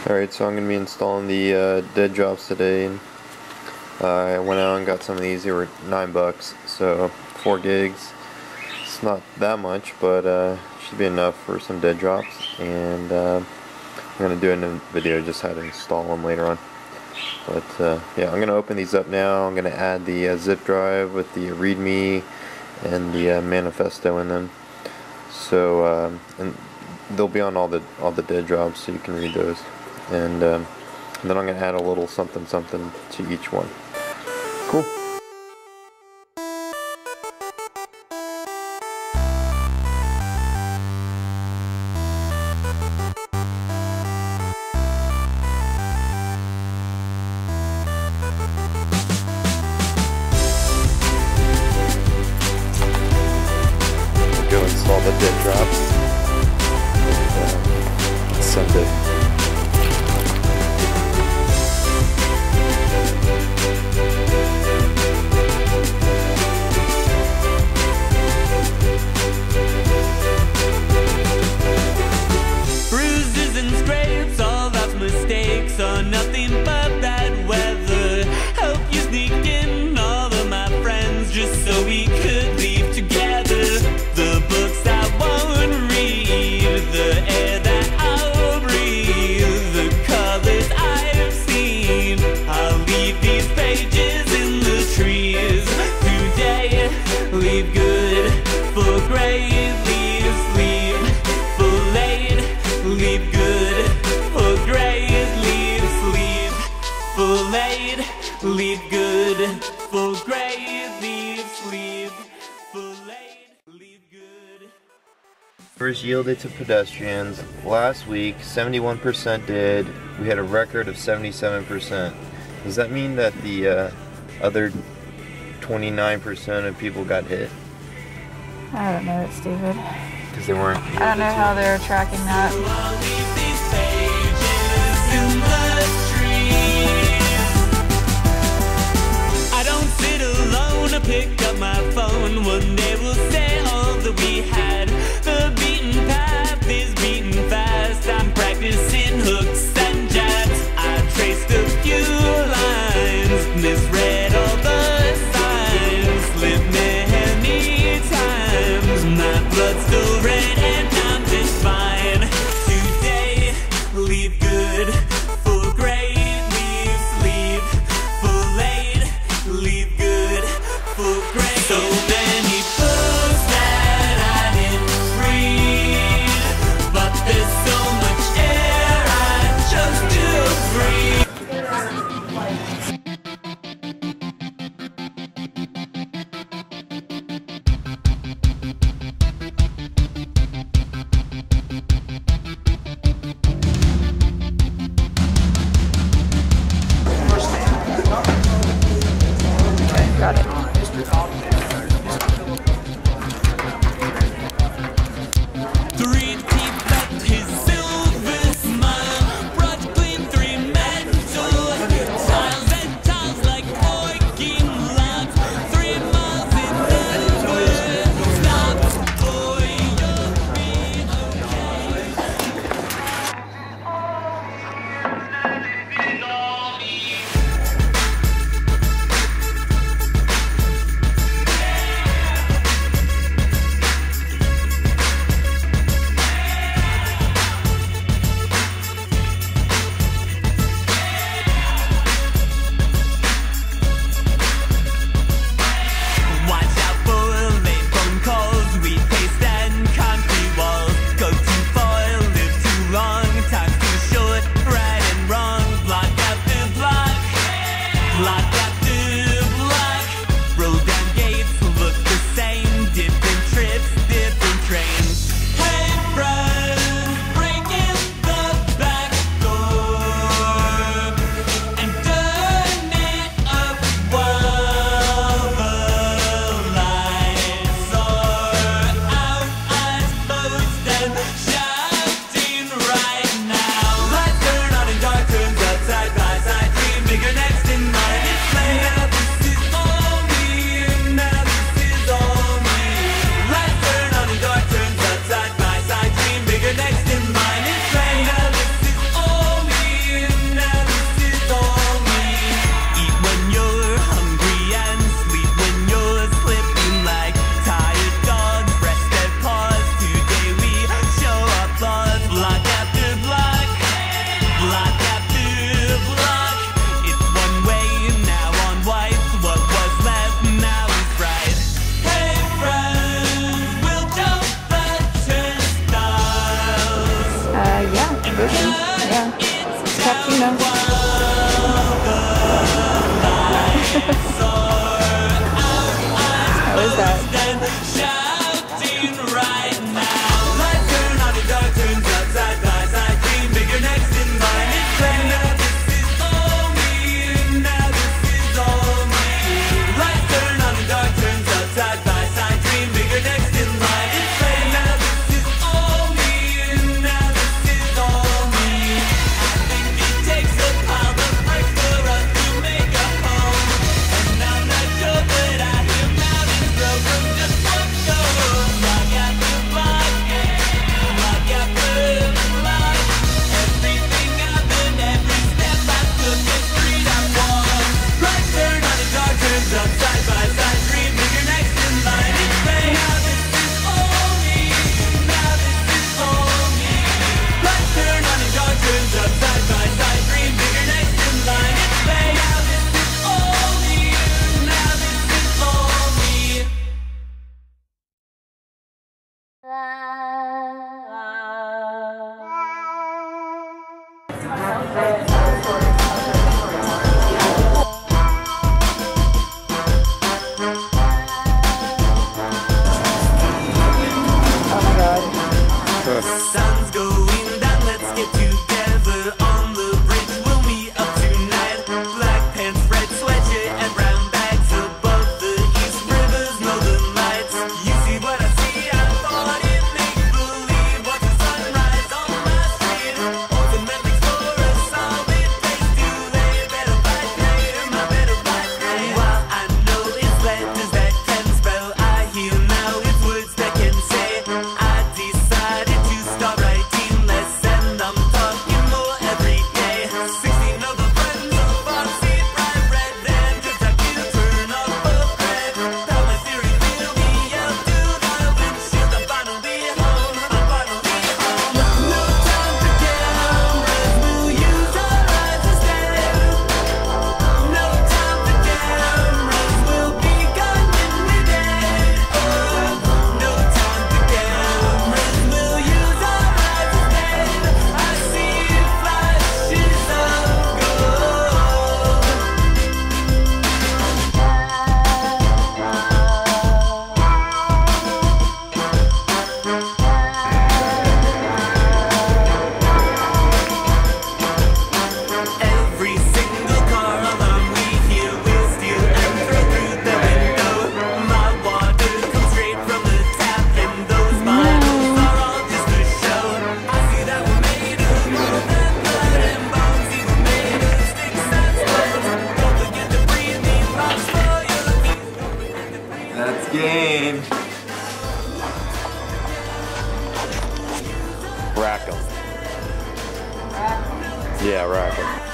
Alright, so I'm going to be installing the dead drops today. And, I went out and got some of these. They were $9, so 4 gigs. It's not that much, but should be enough for some dead drops. And I'm going to do it in a video just how to install them later on. But yeah, I'm going to open these up now. I'm going to add the zip drive with the README and the Manifesto in them. So and they'll be on all the dead drops, so you can read those. And then I'm going to add a little something to each one. Cool. Go install the dead drops and send it. Are nothing but bad weather. Hope you sneaked in all of my friends just so we could leave together. The books I won't read, the air that I'll breathe, the colors I've seen. I'll leave these pages in the trees. Today, leave good for great, leave sleep for late, leave good for great. For late, leave good. For great, leave sleep. For late, leave good. First yielded to pedestrians. Last week, 71% did. We had a record of 77%. Does that mean that the other 29% of people got hit? I don't know, it's stupid. Because they weren't. I don't know how they're tracking that. Pick up my phone, one day we'll say all that we had. The beaten path is beaten fast. I'm practicing hooks and jabs. I traced a few lines, misread all the signs, slipped many times. My blood's still red and I'm just fine. Today, leave good for great, leave sleep for late, leave good. So many books that I is dead, shouting right now. Lights turn on and dark turns up, side by side, dream bigger next in line. It's plain now this is all me, now this is all me. Lights turn on and dark turns up, side by side, dream bigger next in line. It's plain now this is all me, now this is all me. I think it takes a pile of bricks for us to make a home, and I'm not sure that I hear mountains grow from just one stone. Block after block, block after block. Everything happened, every step I took, every street I walked. Lights turn on and dark turns up, side by side, dream bigger next in line. It's plain now this is all me, now this is all me. Lights turn on and dark turns up, side by side, dream bigger next in line. It's plain now this is all me, now this is all me. Sun's going down, let's get together on the bridge. We'll meet up tonight. Black pants, red sweatshirt, and brown bags above the east river's northern lights. You see what I see? I thought it make believe. Watch the sunrise on my street. Ultimate explorer, solid place to lay. Better by day, my better by day. While I know it's letters that can spell, I hear now it's words that can say. I decided to start writing less, and I'm talking more every day. 16 of the friends of Foxy, bright red, then just like you turn off a thread. Tell my steering wheel me up to the windshield. I'm finally home, I'm finally home. No time for cameras, we'll use our eyes instead. No time for cameras, we'll be gone when we're dead. No time for cameras, we'll use our eyes instead. I see flashes of gold. Every single car alarm we hear will steal and throw through the window. My water comes straight from the tap, and those bottles are all just a show. I see that we're made of more than blood and bones, even made of sticks and stones. Don't forget to breathe these rocks for your feet. Don't forget to breathe. That's game. Rack 'em. Yeah, rack 'em.